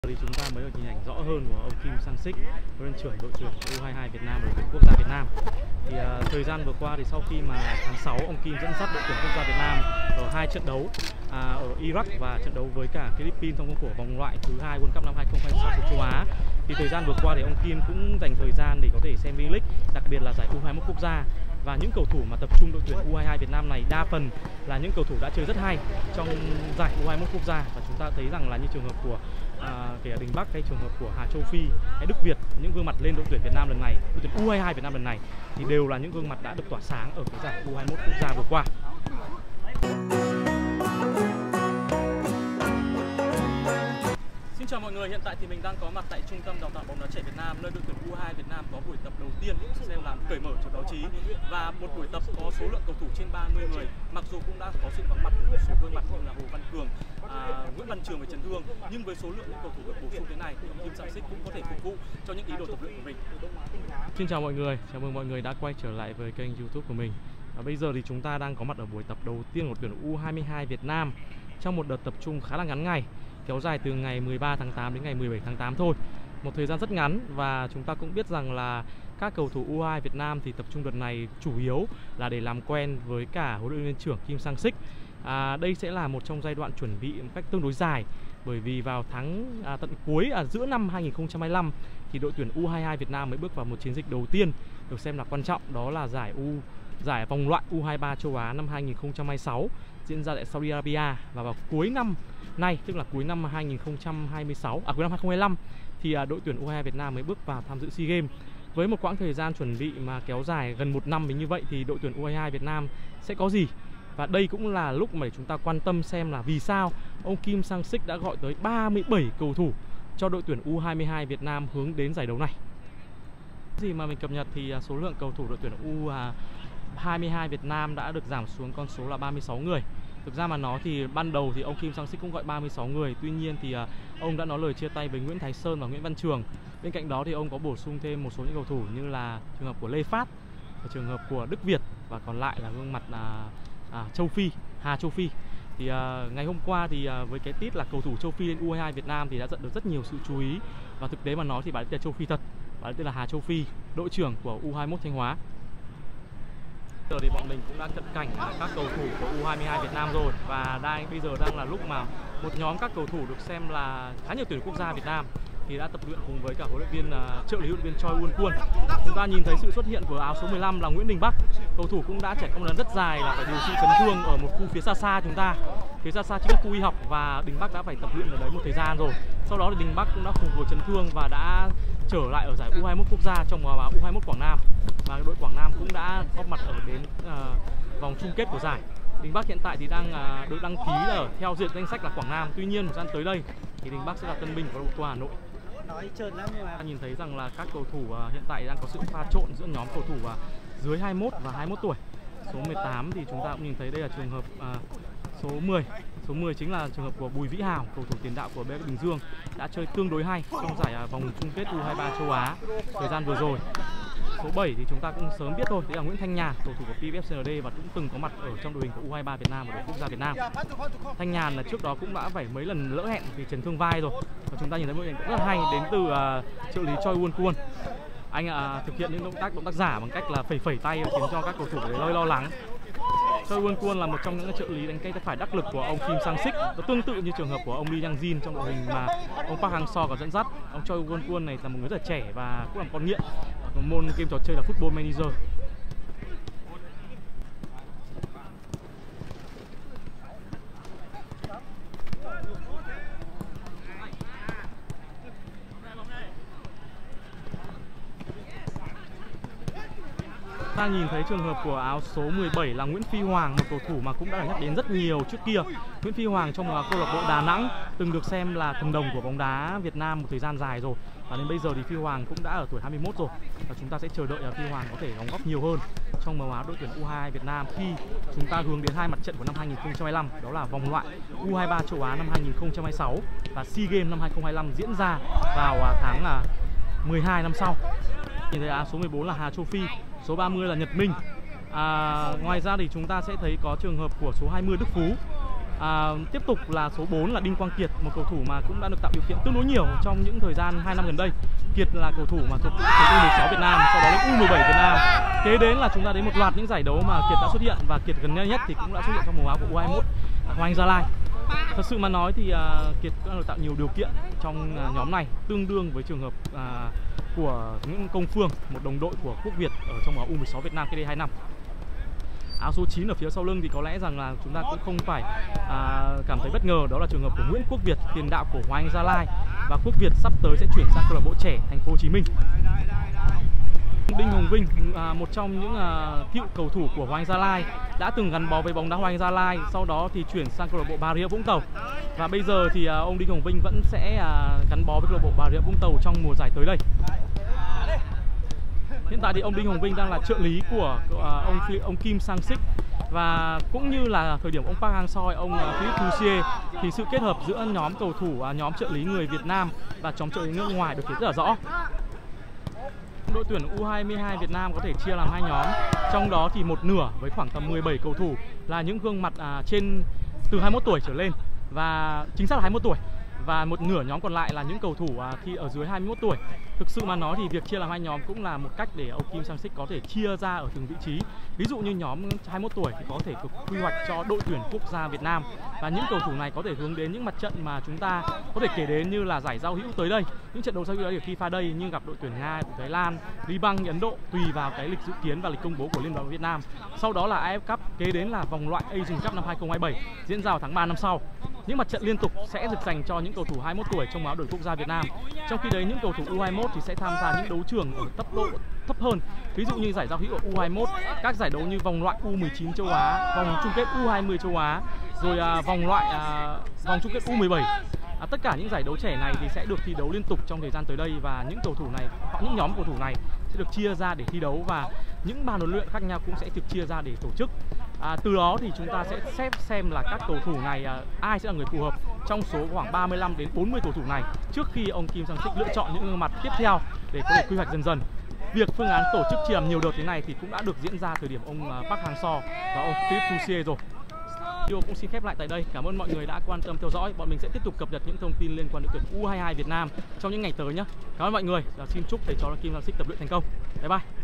Thì chúng ta mới được hình ảnh rõ hơn của ông Kim Sang-sik, huấn luyện trưởng đội tuyển U22 Việt Nam và đội tuyển quốc gia Việt Nam. Thì thời gian vừa qua thì sau khi mà tháng 6 ông Kim dẫn dắt đội tuyển quốc gia Việt Nam ở 2 trận đấu ở Iraq và trận đấu với cả Philippines trong khuôn khổ vòng loại thứ 2 World Cup năm 2026 của châu Á. Thì thời gian vừa qua thì ông Kim cũng dành thời gian để có thể xem V-League, đặc biệt là giải U21 quốc gia. Và những cầu thủ mà tập trung đội tuyển U22 Việt Nam này đa phần là những cầu thủ đã chơi rất hay trong giải U21 quốc gia. Và chúng ta thấy rằng là như trường hợp của kể Đình Bắc hay trường hợp của Hà Châu Phi hay Đức Việt, những gương mặt lên đội tuyển Việt Nam lần này, đội tuyển U22 Việt Nam lần này thì đều là những gương mặt đã được tỏa sáng ở cái giải U21 quốc gia vừa qua. Xin chào mọi người, hiện tại thì mình đang có mặt tại Trung tâm Đào tạo bóng đá trẻ Việt Nam, nơi đội tuyển U22 Việt Nam có buổi tập đầu tiên xem làm cởi mở cho báo chí, và một buổi tập có số lượng cầu thủ trên 30 người. Mặc dù cũng đã có sự vắng mặt của một số gương mặt như là Hồ Văn Cường, Nguyễn Văn Trường về chấn thương, nhưng với số lượng những cầu thủ được bổ sung thế này thì ông Kim Sang-sik cũng có thể phục vụ cho những ý đồ tập luyện của mình. Xin chào mọi người, chào mừng mọi người đã quay trở lại với kênh YouTube của mình. Và bây giờ thì chúng ta đang có mặt ở buổi tập đầu tiên của tuyển U22 Việt Nam trong một đợt tập trung khá là ngắn ngày, kéo dài từ ngày 13 tháng 8 đến ngày 17 tháng 8 thôi. Một thời gian rất ngắn, và chúng ta cũng biết rằng là các cầu thủ U22 Việt Nam thì tập trung đợt này chủ yếu là để làm quen với cả huấn luyện viên trưởng Kim Sang-sik. Đây sẽ là một trong giai đoạn chuẩn bị một cách tương đối dài, bởi vì vào tận cuối giữa năm 2025 thì đội tuyển U22 Việt Nam mới bước vào một chiến dịch đầu tiên được xem là quan trọng, đó là giải vòng loại U23 châu Á năm 2026 diễn ra tại Saudi Arabia. Và vào cuối năm nay, tức là cuối năm 2025 thì đội tuyển U22 Việt Nam mới bước vào tham dự SEA Games. Với một quãng thời gian chuẩn bị mà kéo dài gần 1 năm như vậy thì đội tuyển U22 Việt Nam sẽ có gì? Và đây cũng là lúc mà để chúng ta quan tâm xem là vì sao ông Kim Sang-sik đã gọi tới 37 cầu thủ cho đội tuyển U22 Việt Nam hướng đến giải đấu này. Gì mà mình cập nhật thì số lượng cầu thủ đội tuyển U22 Việt Nam đã được giảm xuống con số là 36 người. Thực ra mà nói thì ban đầu thì ông Kim Sang-sik cũng gọi 36 người. Tuy nhiên thì ông đã nói lời chia tay với Nguyễn Thái Sơn và Nguyễn Văn Trường. Bên cạnh đó thì ông có bổ sung thêm một số những cầu thủ như là trường hợp của Lê Phát và trường hợp của Đức Việt, và còn lại là gương mặt Hà Châu Phi. Thì ngày hôm qua thì với cái tít là cầu thủ châu Phi lên U22 Việt Nam thì đã nhận được rất nhiều sự chú ý. Và thực tế mà nói thì bà ấy tên là châu Phi thật, bà ấy tên là Hà Châu Phi, đội trưởng của U21 Thanh Hóa. Giờ thì bọn mình cũng đã cận cảnh các cầu thủ của U22 Việt Nam rồi, và bây giờ đang là lúc mà một nhóm các cầu thủ được xem là khá nhiều tuyển quốc gia Việt Nam thì đã tập luyện cùng với cả huấn luyện viên trợ lý huấn luyện viên Choi Won-kwon. Chúng ta nhìn thấy sự xuất hiện của áo số 15 là Nguyễn Đình Bắc. Cầu thủ cũng đã trải qua một lần rất dài là phải điều trị chấn thương ở một khu phía xa chúng ta. Phía xa chính là khu y học, và Đình Bắc đã phải tập luyện ở đấy một thời gian rồi. Sau đó thì Đình Bắc cũng đã phục hồi chấn thương và đã trở lại ở giải U21 quốc gia trong U21 Quảng Nam. Và đội Quảng Nam cũng đã góp mặt ở đến vòng chung kết của giải. Đình Bắc hiện tại thì đang được đăng ký ở theo diện danh sách là Quảng Nam. Tuy nhiên thời gian tới đây thì Đình Bắc sẽ là tân binh của đội Hà Nội. Nhìn thấy rằng là các cầu thủ hiện tại đang có sự pha trộn giữa nhóm cầu thủ dưới 21 và 21 tuổi. Số 18 thì chúng ta cũng nhìn thấy đây là trường hợp số 10. Số 10 chính là trường hợp của Bùi Vĩ Hào, cầu thủ tiền đạo của BF Bình Dương, đã chơi tương đối hay trong giải vòng chung kết U23 châu Á thời gian vừa rồi. Số 7 thì chúng ta cũng sớm biết thôi, đấy là Nguyễn Thanh Nhàn, cầu thủ của PFFCND và cũng từng có mặt ở trong đội hình của U23 Việt Nam và đội quốc gia Việt Nam. Thanh Nhàn là trước đó cũng đã phải mấy lần lỡ hẹn vì chấn thương vai rồi. Và chúng ta nhìn thấy một hình cũng rất hay đến từ trợ lý Choi Won-kwon. Anh thực hiện những động tác giả bằng cách là phẩy tay khiến cho các cầu thủ phải hơi lo lắng. Choi Won-kwon là một trong những trợ lý đánh tay phải đắc lực của ông Kim Sang-sik, tương tự như trường hợp của ông Lee Yang-jin trong đội hình mà ông Park Hang-seo có dẫn dắt. Ông Choi Won-kwon này là một người rất là trẻ và cũng là một con nghiện một môn game trò chơi là Football Manager. Ta nhìn thấy trường hợp của áo số 17 là Nguyễn Phi Hoàng, một cầu thủ mà cũng đã được nhắc đến rất nhiều trước kia. Nguyễn Phi Hoàng trong câu lạc bộ Đà Nẵng từng được xem là thần đồng của bóng đá Việt Nam một thời gian dài rồi. Và đến bây giờ thì Phi Hoàng cũng đã ở tuổi 21 rồi. Và chúng ta sẽ chờ đợi là Phi Hoàng có thể đóng góp nhiều hơn trong màu áo đội tuyển U22 Việt Nam khi chúng ta hướng đến hai mặt trận của năm 2025, đó là vòng loại U23 châu Á năm 2026 và SEA Games năm 2025 diễn ra vào tháng 12 năm sau. Nhìn thấy áo số 14 là Hà Châu Phi, số 30 là Nhật Minh. Ngoài ra thì chúng ta sẽ thấy có trường hợp của số 20 Đức Phú. Tiếp tục là số 4 là Đinh Quang Kiệt, một cầu thủ mà cũng đã được tạo điều kiện tương đối nhiều trong những thời gian 2 năm gần đây. Kiệt là cầu thủ mà thuộc U16 Việt Nam, sau đó đến U17 Việt Nam. Kế đến là chúng ta đến một loạt những giải đấu mà Kiệt đã xuất hiện, và Kiệt gần đây nhất thì cũng đã xuất hiện trong màu áo của U21 Hoàng Anh Gia Lai. Thật sự mà nói thì Kiệt cũng đã được tạo nhiều điều kiện trong nhóm này, tương đương với trường hợp của Nguyễn Công Phương, một đồng đội của Quốc Việt ở trong áo U16 Việt Nam cách đây 2 năm. Áo số 9 ở phía sau lưng thì có lẽ rằng là chúng ta cũng không phải cảm thấy bất ngờ, đó là trường hợp của Nguyễn Quốc Việt, tiền đạo của Hoàng Anh Gia Lai, và Quốc Việt sắp tới sẽ chuyển sang câu lạc bộ trẻ Thành phố Hồ Chí Minh. Đinh Hồng Vinh, một trong những cựu cầu thủ của Hoàng Anh Gia Lai, đã từng gắn bó với bóng đá Hoàng Anh Gia Lai, sau đó thì chuyển sang câu lạc bộ Bà Rịa Vũng Tàu. Và bây giờ thì ông Đinh Hồng Vinh vẫn sẽ gắn bó với câu lạc bộ Bà Rịa Vũng Tàu trong mùa giải tới đây. Hiện tại thì ông Đinh Hồng Vinh đang là trợ lý của ông Kim Sang Sik, và cũng như là thời điểm ông Park Hang-seo, ông Philippe Thoussier, thì sự kết hợp giữa nhóm cầu thủ, nhóm trợ lý người Việt Nam và nhóm trợ lý nước ngoài được thể rất là rõ. Đội tuyển U22 Việt Nam có thể chia làm 2 nhóm, trong đó thì một nửa với khoảng tầm 17 cầu thủ là những gương mặt trên từ 21 tuổi trở lên, và chính xác là 21 tuổi, và một nửa nhóm còn lại là những cầu thủ khi ở dưới 21 tuổi. Thực sự mà nói thì việc chia làm 2 nhóm cũng là một cách để ông Kim Sang Sik có thể chia ra ở từng vị trí. Ví dụ như nhóm 21 tuổi thì có thể quy hoạch cho đội tuyển quốc gia Việt Nam, và những cầu thủ này có thể hướng đến những mặt trận mà chúng ta có thể kể đến như là giải giao hữu tới đây, những trận đấu giao hữu ở FIFA đây, như gặp đội tuyển Nga, của Thái Lan, Liban, Ấn Độ, tùy vào cái lịch dự kiến và lịch công bố của Liên đoàn Việt Nam. Sau đó là AF Cup, kế đến là vòng loại Asian Cup năm 2027 diễn ra vào tháng 3 năm sau. Những mặt trận liên tục sẽ được dành cho những cầu thủ 21 tuổi trong áo đội quốc gia Việt Nam. Trong khi đấy những cầu thủ U21 thì sẽ tham gia những đấu trường ở cấp độ thấp hơn, ví dụ như giải giao hữu ở U21, các giải đấu như vòng loại U19 châu Á, vòng chung kết U20 châu Á, rồi vòng chung kết U17. Tất cả những giải đấu trẻ này thì sẽ được thi đấu liên tục trong thời gian tới đây, và những cầu thủ này, những nhóm cầu thủ này sẽ được chia ra để thi đấu, và những ban huấn luyện khác nhau cũng sẽ được chia ra để tổ chức. Từ đó thì chúng ta sẽ xem là các cầu thủ này ai sẽ là người phù hợp trong số khoảng 35 đến 40 cầu thủ này, trước khi ông Kim Sang Sik lựa chọn những gương mặt tiếp theo để có thể quy hoạch dần dần. Việc phương án tổ chức chia làm nhiều đợt thế này thì cũng đã được diễn ra thời điểm ông Park Hang-seo và ông Philippe Thoussier rồi. Video cũng xin khép lại tại đây. Cảm ơn mọi người đã quan tâm theo dõi. Bọn mình sẽ tiếp tục cập nhật những thông tin liên quan đến tuyển U22 Việt Nam trong những ngày tới nhé. Cảm ơn mọi người. Xin chúc thầy trò Kim Sang Sik tập luyện thành công. Bye bye.